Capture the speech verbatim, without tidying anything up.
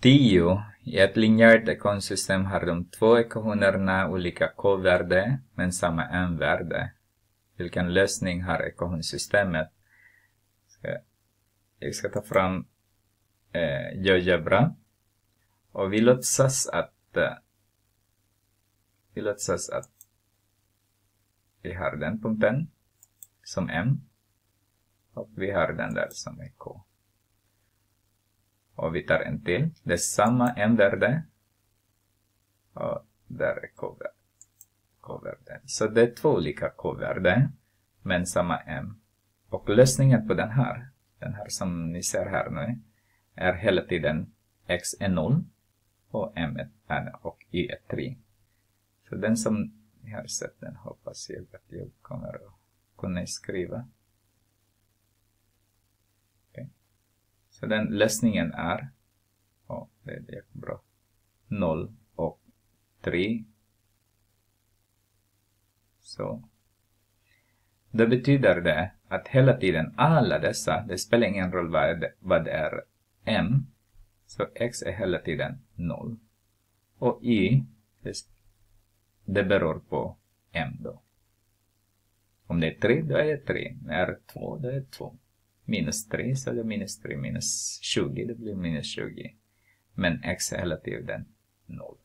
tio. I ett linjärt ekvationsystem har de två ekvationerna olika k-värde men samma m-värde. Vilken lösning har ekvationssystemet? Jag ska ta fram eh, GeoGebra. Och vi låtsas att eh, vi låtsas att vi har den punkten som m. Och vi har den där som är k. Och vi tar en till. Det är samma m-värde. Och där är k-värde. Så det är två olika k-värden. Men samma m. Och lösningen på den här. Den här som ni ser här nu. Är hela tiden x är noll. Och m är och y är tre. Så den som ni har sett den hoppas jag att jag kommer att kunna skriva. Så den lösningen är, oh, det är bra, noll och tre. Så. Det betyder det att hela tiden alla dessa, det spelar ingen roll vad, vad det är m. Så x är hela tiden noll. Och y, det, det beror på m då. Om det är tre, då är det tre. När det är två, då är det två. Minus tre, så det är minus tre. Minus tjugo, det blir minus tjugo. Men x är hela tiden noll.